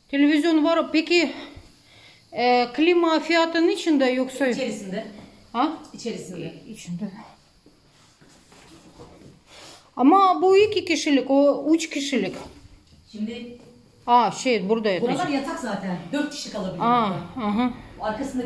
Televizyon var. Peki klima fiyatının içinde yoksa? İçerisinde. Ha? İçerisinde. İçinde. Ama bu 2 kişilik, o 3 kişilik. Şimdi Burada yatacak. buralar yatak zaten. 4 kişi kalabilir. Aha. Arkasında